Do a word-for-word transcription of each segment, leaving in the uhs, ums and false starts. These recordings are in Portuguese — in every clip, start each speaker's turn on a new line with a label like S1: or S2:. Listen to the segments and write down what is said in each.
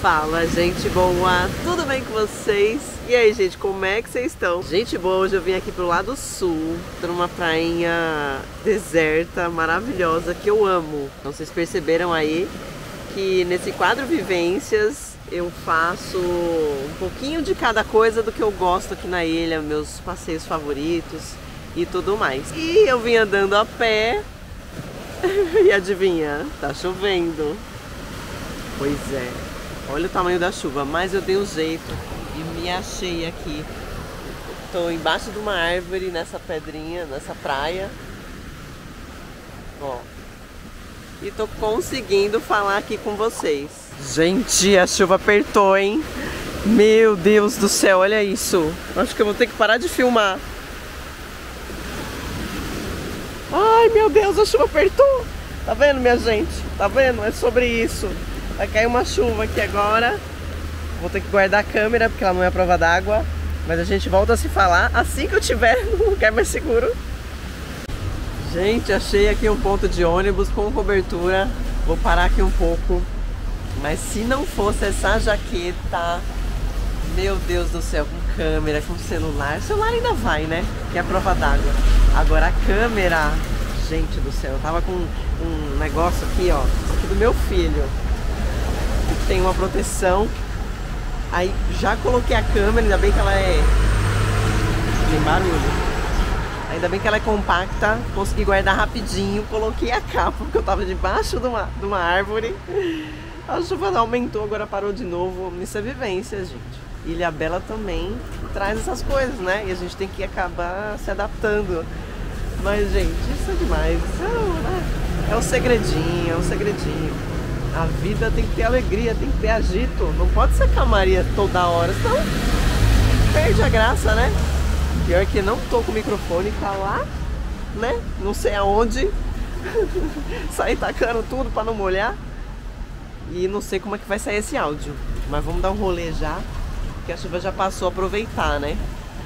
S1: Fala, gente boa, tudo bem com vocês? E aí, gente, como é que vocês estão? Gente boa, hoje eu vim aqui pro lado sul, tô numa prainha deserta, maravilhosa, que eu amo. Então vocês perceberam aí que nesse quadro Vivências eu faço um pouquinho de cada coisa do que eu gosto aqui na ilha, meus passeios favoritos e tudo mais. E eu vim andando a pé e adivinha, tá chovendo. Pois é. Olha o tamanho da chuva, mas eu dei um jeito e me achei aqui. Tô embaixo de uma árvore, nessa pedrinha, nessa praia. Ó. E tô conseguindo falar aqui com vocês. Gente, a chuva apertou, hein? Meu Deus do céu, olha isso. Acho que eu vou ter que parar de filmar. Ai, meu Deus, a chuva apertou. Tá vendo, minha gente? Tá vendo? É sobre isso. Vai cair uma chuva aqui agora. Vou ter que guardar a câmera porque ela não é a prova d'água. Mas a gente volta a se falar assim que eu estiver num lugar mais seguro. Gente, achei aqui um ponto de ônibus com cobertura. Vou parar aqui um pouco. Mas se não fosse essa jaqueta, meu Deus do céu, com câmera, com celular. O celular ainda vai, né? Que é a prova d'água. Agora a câmera, gente do céu, eu tava com um negócio aqui, ó, aqui do meu filho. Tem uma proteção. Aí já coloquei a câmera, ainda bem que ela é... tem barulho. Ainda bem que ela é compacta, consegui guardar rapidinho. Coloquei a capa, porque eu tava debaixo de uma, de uma árvore. A chuva aumentou, agora parou de novo. Isso é vivência, gente. Ilha Bela também traz essas coisas, né? E a gente tem que acabar se adaptando. Mas, gente, isso é demais. Isso é, né? É um segredinho, é um segredinho. A vida tem que ter alegria, tem que ter agito. Não pode ser calmaria toda hora, senão perde a graça, né? Pior que não tô com o microfone, tá lá, né? Não sei aonde. Sair tacando tudo pra não molhar. E não sei como é que vai sair esse áudio. Mas vamos dar um rolê já, porque a chuva já passou, aproveitar, né?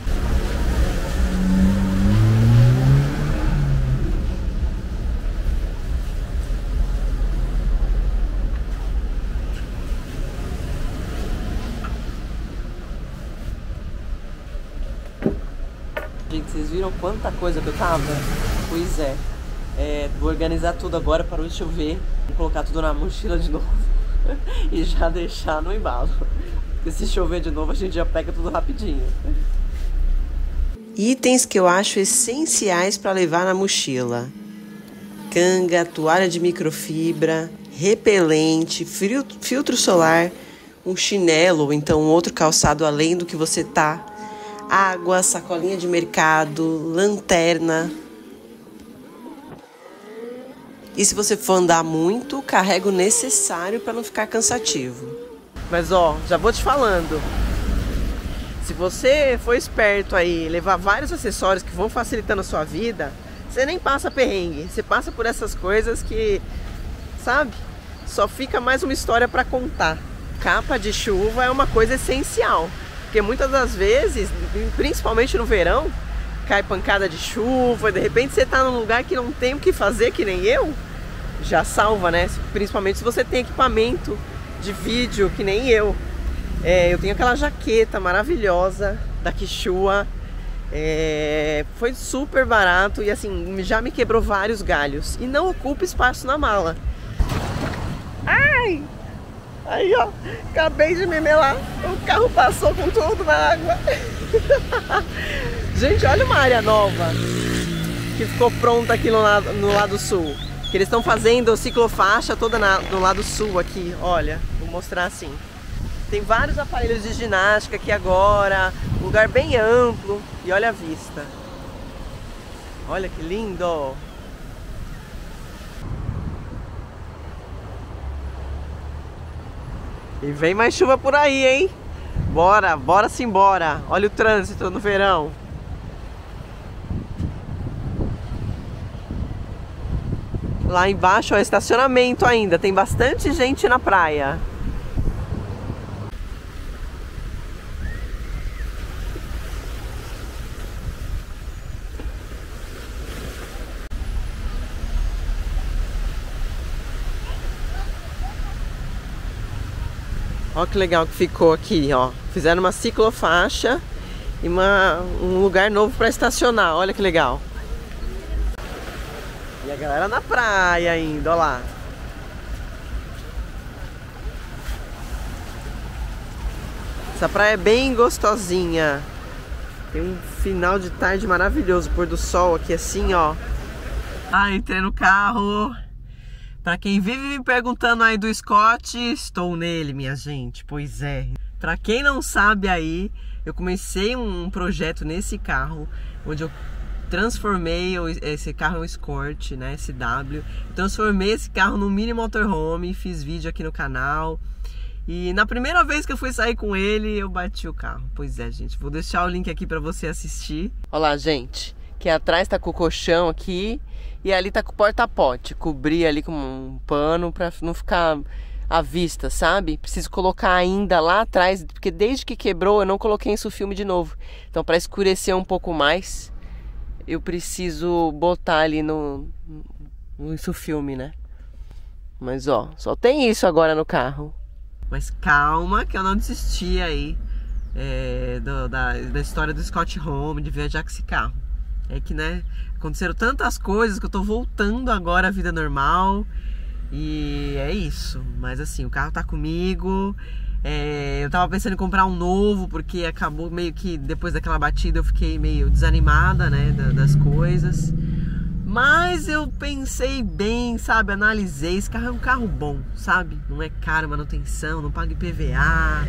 S1: Gente, vocês viram quanta coisa que eu tava? Pois é. É, vou organizar tudo agora, parou de chover. Vou colocar tudo na mochila de novo. E já deixar no embalo. Porque se chover de novo, a gente já pega tudo rapidinho. Itens que eu acho essenciais para levar na mochila: canga, toalha de microfibra, repelente, filtro solar, um chinelo ou então outro calçado além do que você tá, água, sacolinha de mercado, lanterna. E se você for andar muito, carrega o necessário para não ficar cansativo. Mas ó, já vou te falando. Se você for esperto aí, levar vários acessórios que vão facilitando a sua vida, você nem passa perrengue. Você passa por essas coisas que, sabe, só fica mais uma história para contar. Capa de chuva é uma coisa essencial. Porque muitas das vezes, principalmente no verão, cai pancada de chuva, e de repente você tá num lugar que não tem o que fazer, que nem eu, já salva, né? Principalmente se você tem equipamento de vídeo, que nem eu. É, eu tenho aquela jaqueta maravilhosa da Quechua, é, foi super barato e assim, já me quebrou vários galhos. E não ocupa espaço na mala. Ai! Aí, ó, acabei de me melar. O carro passou com tudo na água. Gente, olha uma área nova que ficou pronta aqui no lado, no lado sul. Que eles estão fazendo ciclofaixa toda na, no lado sul aqui. Olha, vou mostrar assim. Tem vários aparelhos de ginástica aqui agora. Um lugar bem amplo. E olha a vista. Olha que lindo. E vem mais chuva por aí, hein? Bora, bora simbora. Olha o trânsito no verão. Lá embaixo é estacionamento ainda. Tem bastante gente na praia. Ó que legal que ficou aqui, ó. Fizeram uma ciclofaixa e uma, um lugar novo para estacionar. Olha que legal. E a galera na praia ainda, ó lá. Essa praia é bem gostosinha. Tem um final de tarde maravilhoso, pôr do sol aqui assim, ó. Ah, entrei no carro. Pra quem vive me perguntando aí do Scott, estou nele, minha gente. Pois é. Pra quem não sabe aí, eu comecei um projeto nesse carro, onde eu transformei esse carro em um Escort, né, S W. Transformei esse carro no mini motorhome, fiz vídeo aqui no canal. E na primeira vez que eu fui sair com ele, eu bati o carro. Pois é, gente, vou deixar o link aqui pra você assistir. Olha lá, gente, que atrás tá com o colchão aqui e ali tá com o porta-pote. Cobri ali com um pano pra não ficar à vista, sabe? Preciso colocar ainda lá atrás, porque desde que quebrou eu não coloquei isso filme de novo. Então pra escurecer um pouco mais, eu preciso botar ali no, no isso filme, né? Mas ó, só tem isso agora no carro. Mas calma que eu não desisti aí é, do, da, da história do Scott Home, de viajar com esse carro. É que, né, aconteceram tantas coisas que eu tô voltando agora à vida normal. E é isso. Mas assim, o carro tá comigo. É, eu tava pensando em comprar um novo, porque acabou meio que depois daquela batida eu fiquei meio desanimada, né, das coisas. Mas eu pensei bem, sabe, analisei, esse carro é um carro bom, sabe? Não é caro manutenção, não paga I P V A,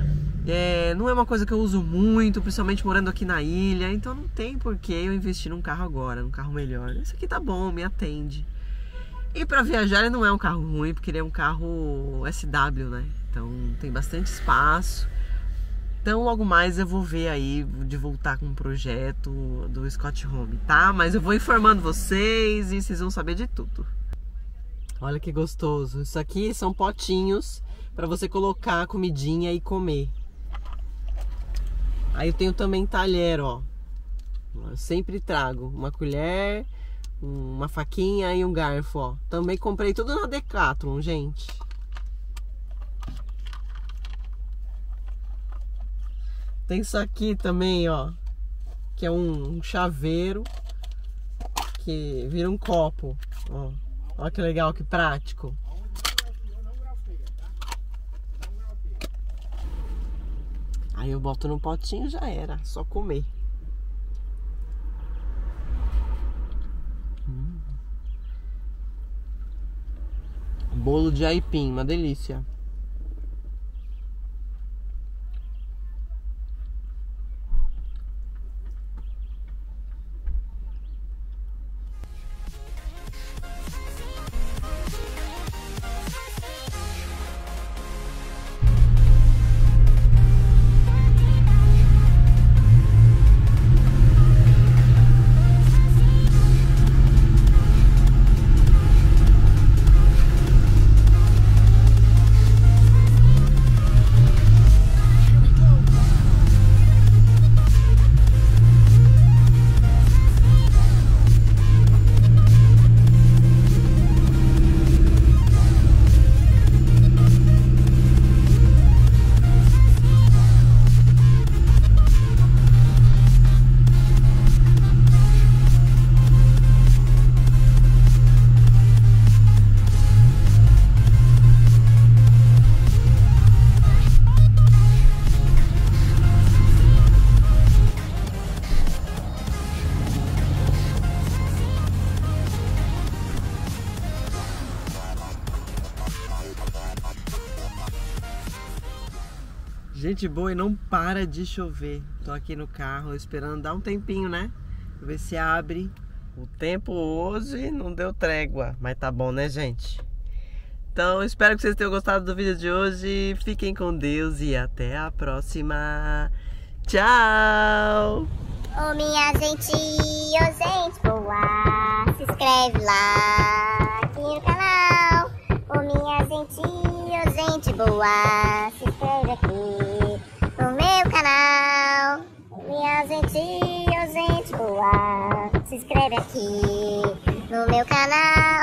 S1: é, não é uma coisa que eu uso muito, principalmente morando aqui na ilha, então não tem por que eu investir num carro agora, num carro melhor. Esse aqui tá bom, me atende. E pra viajar ele não é um carro ruim, porque ele é um carro S W, né? Então tem bastante espaço. Então logo mais eu vou ver aí de voltar com um projeto do Scott Home, tá? Mas eu vou informando vocês e vocês vão saber de tudo. Olha que gostoso. Isso aqui são potinhos para você colocar comidinha e comer. Aí eu tenho também talher, ó. Eu sempre trago uma colher, uma faquinha e um garfo, ó. Também comprei tudo na Decathlon, gente. Tem isso aqui também, ó, que é um, um chaveiro que vira um copo, ó. Olha que legal, que prático. Aí eu boto no potinho, já era, só comer. Hum. Bolo de aipim, uma delícia. Gente boa, e não para de chover. Tô aqui no carro esperando dar um tempinho, né? Pra ver se abre. O tempo hoje não deu trégua, mas tá bom, né, gente? Então, espero que vocês tenham gostado do vídeo de hoje. Fiquem com Deus e até a próxima. Tchau!
S2: Ô minha gente, ô gente boa, se inscreve lá aqui no canal. Ô minha gente, ô gente boa, se inscreve aqui no meu canal. Ô minha gente, ô gente boa, se inscreve aqui no meu canal.